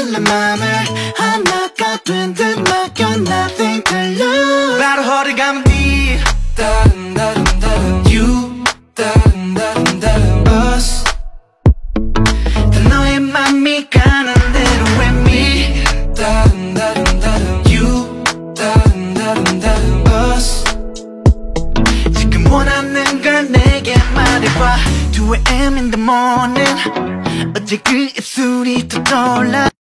몰래 맘을 하나가 된 듯 맡겨 nothing to lose. 바로 허리 감은 네 다른 you 다른 us. 다 너의 맘이 가는 대로 with me 다른 you 다른 us. 지금 원하는 걸 내게 말해봐. 2 AM in the morning 어제 그 입술이 또 떠올라.